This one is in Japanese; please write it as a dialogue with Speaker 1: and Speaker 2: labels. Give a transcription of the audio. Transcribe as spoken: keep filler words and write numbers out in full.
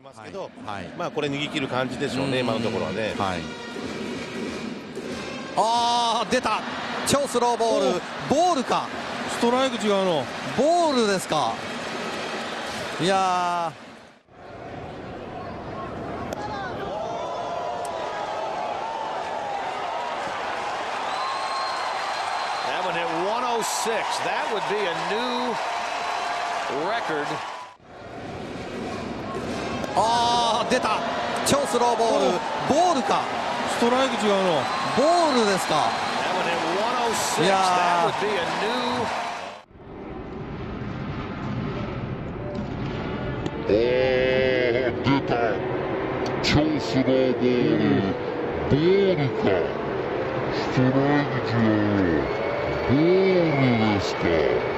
Speaker 1: ますけど、
Speaker 2: はいはい、
Speaker 1: まあこれ逃げ切る感じでしょうね、今のところはね。
Speaker 2: はい、あー、出た、超スローボール、ボールか、
Speaker 1: ストライク違うの、
Speaker 2: ボールですか、いやー。
Speaker 3: one oh six. That would be a new record.
Speaker 2: あー、出た、超スローボール、ボールか、
Speaker 1: ストライク違うの、
Speaker 2: ボールですか、いやー。
Speaker 3: That would be a new.
Speaker 4: あー、出た、超スローボール、ボールか、ストライク違うの、ボールですか。